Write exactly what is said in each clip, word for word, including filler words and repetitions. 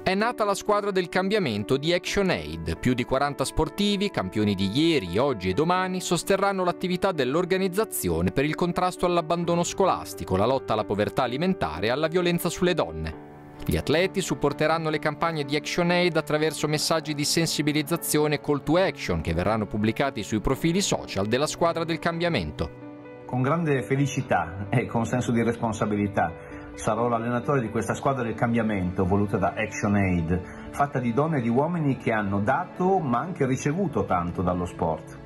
È nata la squadra del cambiamento di ActionAid. Più di quaranta sportivi, campioni di ieri, oggi e domani, sosterranno l'attività dell'organizzazione per il contrasto all'abbandono scolastico, la lotta alla povertà alimentare e alla violenza sulle donne. Gli atleti supporteranno le campagne di ActionAid attraverso messaggi di sensibilizzazione e call to action che verranno pubblicati sui profili social della squadra del cambiamento. Con grande felicità e con senso di responsabilità sarò l'allenatore di questa squadra del cambiamento voluta da ActionAid, fatta di donne e di uomini che hanno dato ma anche ricevuto tanto dallo sport.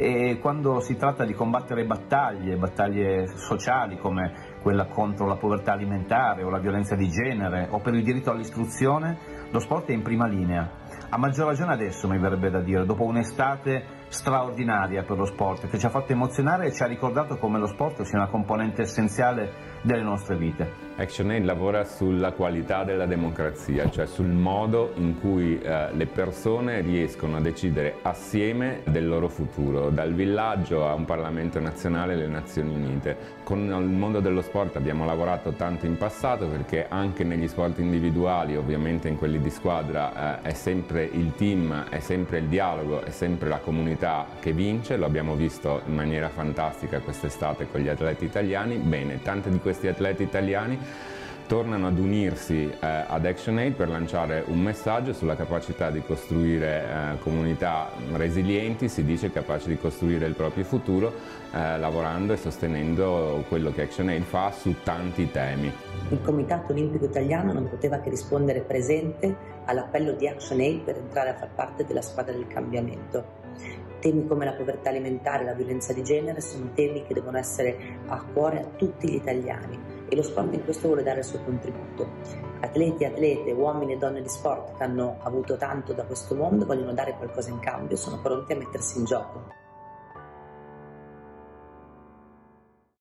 E quando si tratta di combattere battaglie, battaglie sociali come quella contro la povertà alimentare o la violenza di genere o per il diritto all'istruzione, lo sport è in prima linea. A maggior ragione adesso, mi verrebbe da dire, dopo un'estate straordinaria per lo sport, che ci ha fatto emozionare e ci ha ricordato come lo sport sia una componente essenziale delle nostre vite. ActionAid lavora sulla qualità della democrazia, cioè sul modo in cui eh, le persone riescono a decidere assieme del loro futuro, dal villaggio a un Parlamento nazionale e le Nazioni Unite. Con il mondo dello sport abbiamo lavorato tanto in passato perché anche negli sport individuali, ovviamente in quelli di squadra, eh, è sempre il team, è sempre il dialogo, è sempre la comunità che vince. Lo abbiamo visto in maniera fantastica quest'estate con gli atleti italiani. Bene, tanti di questi atleti italiani tornano ad unirsi eh, ad ActionAid per lanciare un messaggio sulla capacità di costruire eh, comunità resilienti, si dice capaci di costruire il proprio futuro, eh, lavorando e sostenendo quello che ActionAid fa su tanti temi. Il Comitato Olimpico Italiano non poteva che rispondere presente all'appello di ActionAid per entrare a far parte della squadra del cambiamento. Temi come la povertà alimentare e la violenza di genere sono temi che devono essere a cuore a tutti gli italiani e lo sport in questo vuole dare il suo contributo. Atleti, atlete, uomini e donne di sport che hanno avuto tanto da questo mondo vogliono dare qualcosa in cambio, sono pronti a mettersi in gioco.